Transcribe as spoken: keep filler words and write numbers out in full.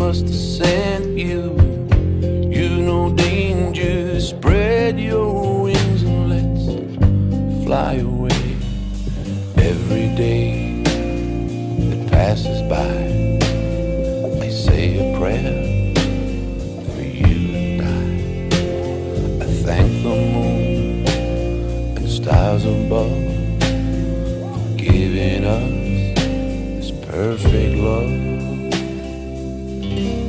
must have sent you. You know danger, spread your wings and let's fly away. Every day that passes by, I say a prayer for you and I. I thank the moon and stars above for giving us this perfect love.